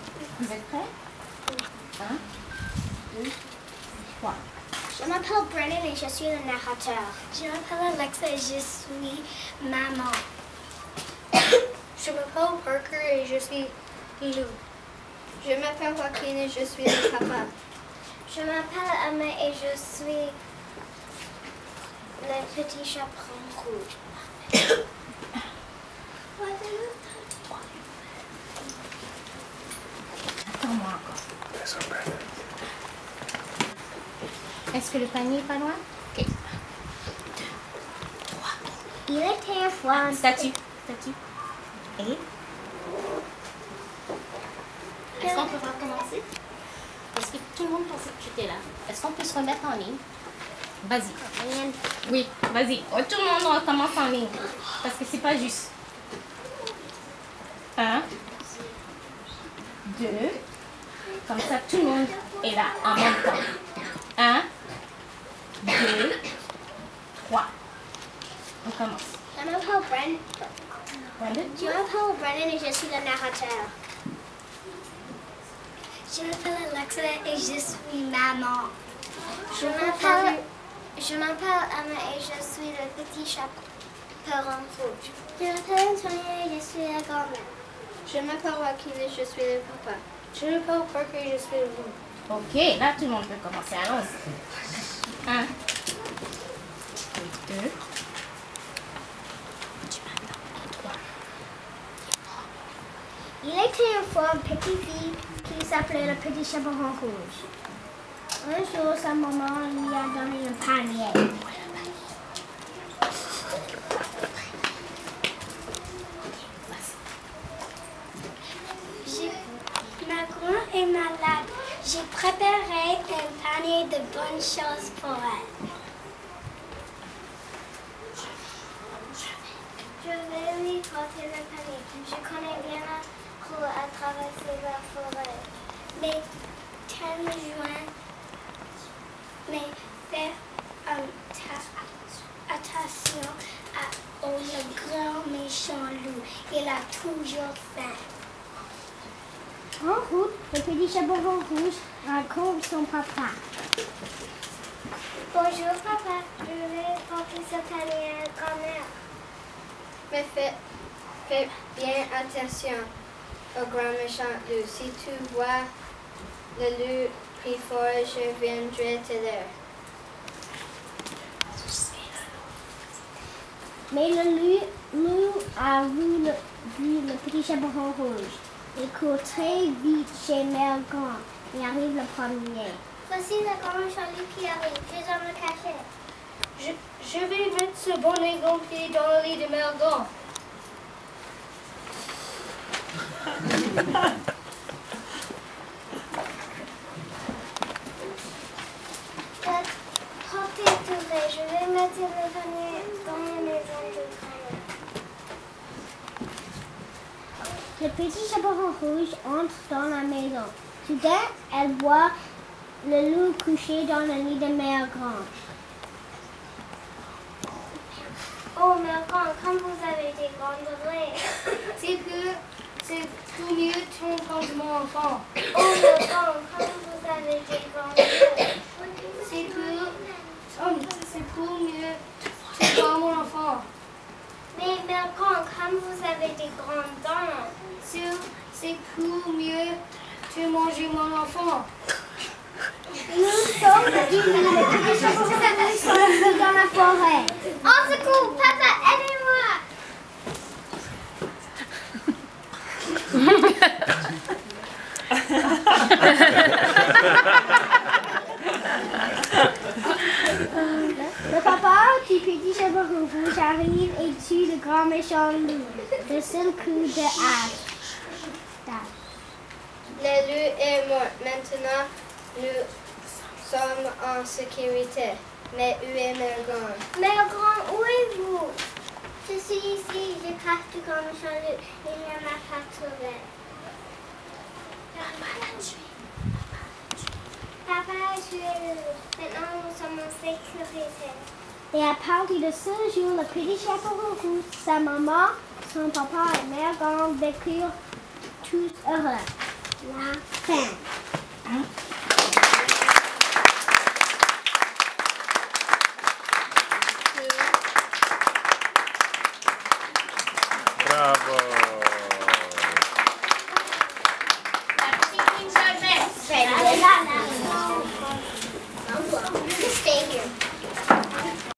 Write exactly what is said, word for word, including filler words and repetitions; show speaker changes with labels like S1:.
S1: Vous êtes prêts? Un, deux, trois.
S2: Je m'appelle Brennan et je suis le narrateur. Je m'appelle Alexa et je suis maman.
S3: Je m'appelle Parker et je suis Lou. Je m'appelle Joaquin et je suis le papa.
S2: Je m'appelle Emma et je suis le petit chaperon rouge.
S1: Attends-moi encore. Est-ce que le panier est pas loin? Ok.
S2: Il était une fois un
S1: Statue. Statue. Et? Est-ce qu'on peut recommencer? Est-ce que tout le monde pensait que j'étais là? Est-ce qu'on peut se remettre en ligne? Vas-y. Oui, vas-y. Oh, tout le monde recommence en ligne. Parce que c'est pas juste. Un. Deux. Comme ça, tout le monde est là en même temps. Un. Deux. Trois. On commence.
S2: Je m'appelle Brennan.
S1: Brandon?
S2: Je m'appelle Brennan et je suis le narrateur. Je m'appelle Alexa et je suis maman. Je m'appelle je m'appelle Emma et je suis le petit chaperon rouge. Je m'appelle Antonia et je suis la grand-mère.
S3: Je m'appelle Joaquin et je suis le papa. Je m'appelle Parker et je suis le loup.
S1: Ok, là tout le monde peut commencer. Allons-y. Un. Deux.
S2: Il était une fois une petite fille qui s'appelait le petit chaperon rouge. Un jour, sa maman lui a donné un panier. Ma grand est malade. J'ai préparé un panier de bonnes choses pour elle. Je vais lui porter le panier. Je connais bien la route à traverser la forêt. Mais thème juin, mais faire um, attention à, au le grand méchant loup. Il a toujours faim. En route, le petit chaperon rouge raconte son papa. Bonjour papa, je vais porter ce panier à grand-mère.
S3: Mais fais, fais bien attention au grand méchant loup. Si tu vois le loup plus fort, je viendrai t'aider.
S2: Mais le loup, loup a vu le, vu le petit chaperon rouge. Il court très vite chez Mère Grand. Il arrive le premier. Voici le grand méchant loup qui arrive. Je dois me cacher.
S3: Je, je vais mettre ce bonnet gonflé dans le lit de Mère Grand.
S2: Portez tout vrai. Je vais mettre le panier dans la maison de grand-mère. Le petit chaperon rouge entre dans la maison. Soudain, elle voit le loup couché dans le lit de Mère Grand. Oh, Mère Grand, comme vous avez des grandes oreilles.
S3: C'est que c'est tout mieux ton compte mon enfant.
S2: Oh, Mère Grand, comme vous avez des grandes oreilles.
S3: C'est que oh, c'est pour mieux tu vois mon enfant.
S2: Mais Mère Grand, comme vous avez des grandes dents.
S3: C'est pour mieux tu manges mon enfant.
S2: Nous sommes les petits chapeaux rouges sont dans la forêt. Au secours, papa, aidez-moi. Le papa du petit chaperon rouge arrive et tue le grand méchant loup. Le seul coup de hache.
S3: Le loup est mort. Maintenant, nous sommes en sécurité. Mais où est Mère Grand?
S2: Mère Grand, où êtes-vous? Je suis ici. Je cache du grand méchant loup. Il ne m'a pas trouvé. Papa l'a tué. Papa a tué le loup. Maintenant, nous sommes en sécurité. Et à partir de ce jour, le petit chaperon rouge, sa maman, son papa et Mère Grand vécurent tous heureux. La fin.
S1: Hein?